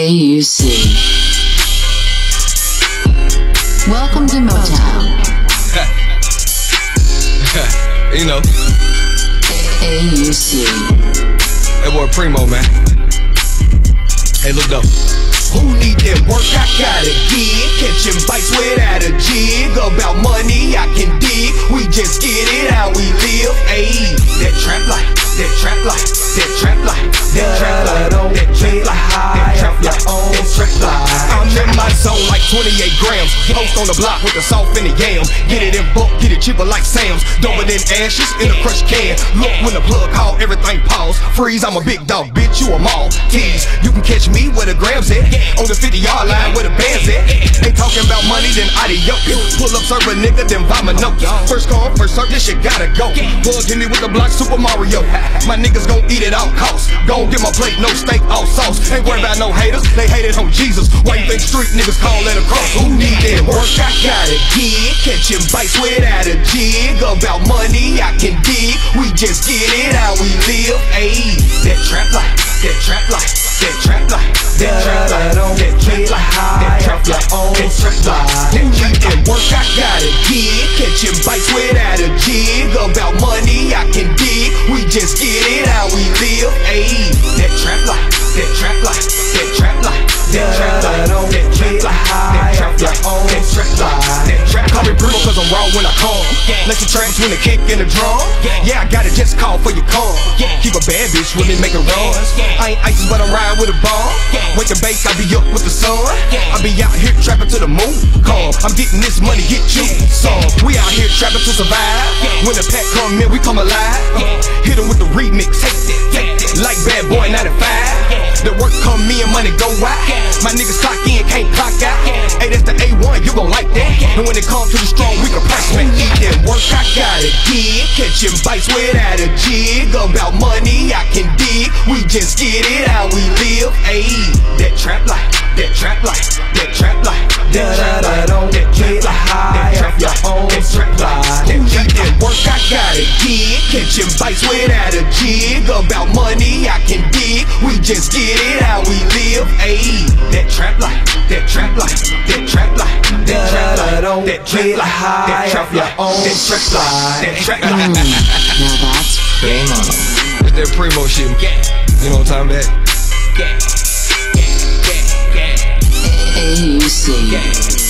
AUC. Welcome to Motown. You know, AUC. that boy Primo, man. Hey, look though. Who need that work? I got it, gig. Catching bites without a jig. About money I can dig. We just get it how we live. Ayy, that trap life, that trap life, that trap life, that trap life, that trap life, that trap life, that trap life. I'm in my zone like 28 grams. Post on the block with the soft in the yam. Get it in bulk, get it cheaper like Sam's. Doper than ashes in a crushed can. Look when the plug call, everything pause. Freeze, I'm a big dog, bitch, you a mall. Tease, you can catch me where the grams at. On the 50-yard line where the band's at. Ain't talking about money, then adios. Pull up, serve a nigga, then buy my notes. First come, first serve, this shit gotta go. Plug in me with the block, Super Mario. My niggas gon' eat it all costs. Gon' get my plate, no steak, all sauce. Ain't worried about no haters, they hated on Jesus. Why you think street niggas call it a cross? Who need that work? I got it, kid. Catching bites without a jig. About money I can dig. We just get it how we live. Ayy, that trap life, that trap life, that trap life, that trap life, that trap life, that trap life, that trap life. Who need that work? I got it, kid. Catching bites without a jig. About money I can dig. We just get it how we live. Ayy, that trap life, that trap life, that trap life, that trap life, that trap life, that trap life, that trap life, that trap. Call me Primo cause I'm raw when I come. Let your tracks when the kick in the drum. Yeah, I got it, just call for your car. Keep a bad bitch with me, make it run. I ain't ISIS but I'm riding with a bomb. Wake the base, I be up with the sun. I be out here trapping to the moon. Come, I'm getting this money, get you some. We out here trapping to survive. When the pack come in, we come alive. Hit 'em with the remix, take that, like Bad Boy 95. The work come in, money go out. My niggas clock in, can't clock out. Hey, that's the A1, you gon' like that. And when it comes to the strong, we can price man. Eat that work, I got it, kid. Catching bites without a jig. About money I can dig. We just get it how we live. Ayy, that trap life, that trap life, that trap life, that trap life, that trap life, that trap life, that trap life. Who need that work? I got it, kid. Catching bites without a jig. About money I can dig. We just get it how we live. Ayy, that trap life, that trap life, that trap life, that trap life, that trap life, that trap life, that trap life, that trap life. Now that's Primo. It's that Primo shit. You know what I'm talking about? AUC.